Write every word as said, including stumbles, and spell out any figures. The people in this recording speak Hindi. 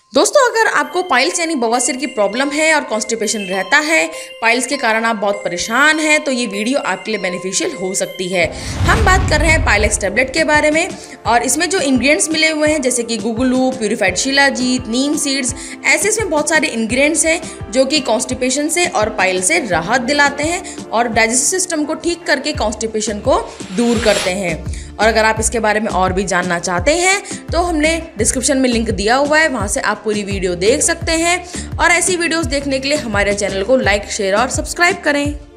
दोस्तों, अगर आपको पाइल्स यानी बवासीर की प्रॉब्लम है और कॉन्स्टिपेशन रहता है, पाइल्स के कारण आप बहुत परेशान हैं, तो ये वीडियो आपके लिए बेनिफिशियल हो सकती है। हम बात कर रहे हैं पाइलेक्स टेबलेट के बारे में और इसमें जो इंग्रेडिएंट्स मिले हुए हैं जैसे कि गुगलू, प्यूरिफाइड शिलाजीत, नीम सीड्स, ऐसे इसमें बहुत सारे इंग्रेडिएंट्स हैं जो कि कॉन्स्टिपेशन से और पाइल से राहत दिलाते हैं और डाइजेस्टिव सिस्टम को ठीक करके कॉन्स्टिपेशन को दूर करते हैं। और अगर आप इसके बारे में और भी जानना चाहते हैं तो हमने डिस्क्रिप्शन में लिंक दिया हुआ है, वहाँ से आप पूरी वीडियो देख सकते हैं। और ऐसी वीडियोस देखने के लिए हमारे चैनल को लाइक, शेयर और सब्सक्राइब करें।